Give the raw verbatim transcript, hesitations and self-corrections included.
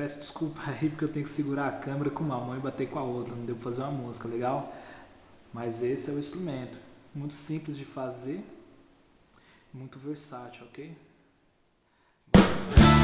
peço desculpa aí porque eu tenho que segurar a câmera com uma mão e bater com a outra, não deu pra fazer uma música legal, mas esse é o instrumento, muito simples de fazer, muito versátil, ok?